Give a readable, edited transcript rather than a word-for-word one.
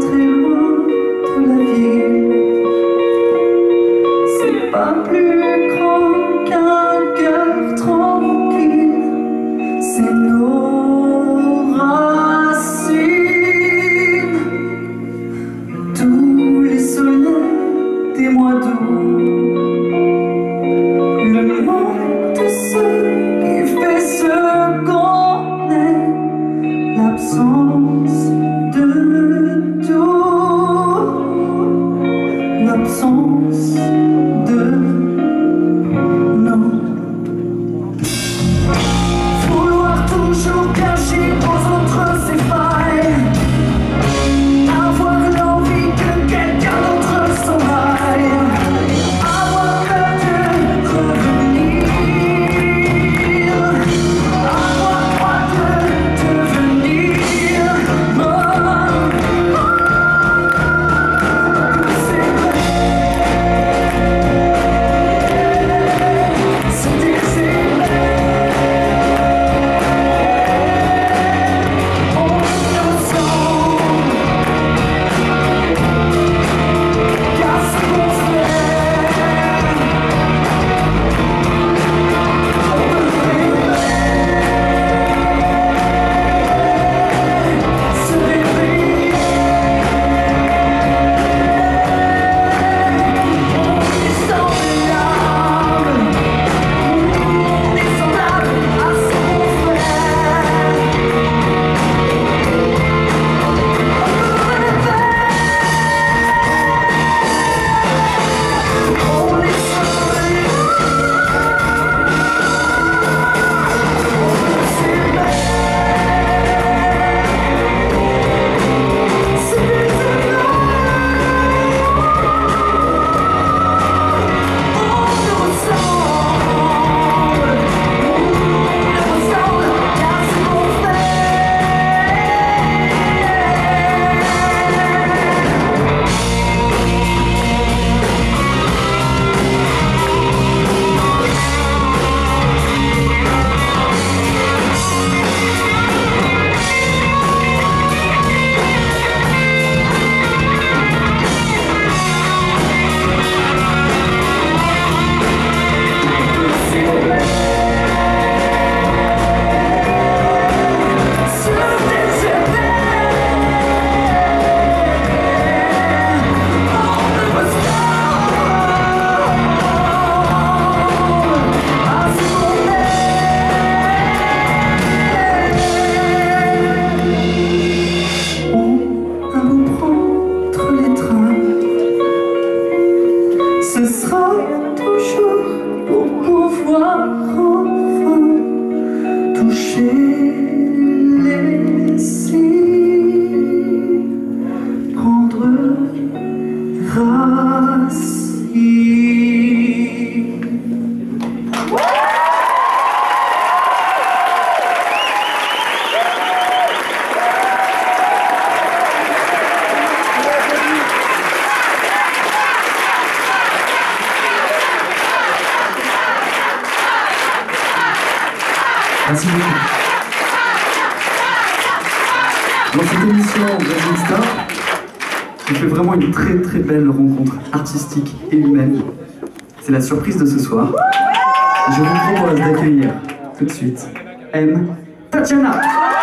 très loin de la ville. C'est pas plus grand qu'un cœur tranquille. C'est nos racines. Tous les soleils des mois d'août, le manque de ce qui fait ce qu'on est, l'absence de tout, l'absence de nous. Vouloir toujours cacher aux autres ses failles, avoir l'envie que quelqu'un d'autre s'en aille, avoir peur de revenir, avoir droit de devenir. Ce sera toujours pour pouvoir enfin toucher les cieux, prendre racine. Merci beaucoup. Dans cette émission Rising Star, on fait vraiment une très très belle rencontre artistique et humaine. C'est la surprise de ce soir. Je vous propose d'accueillir tout de suite M. Tatiana.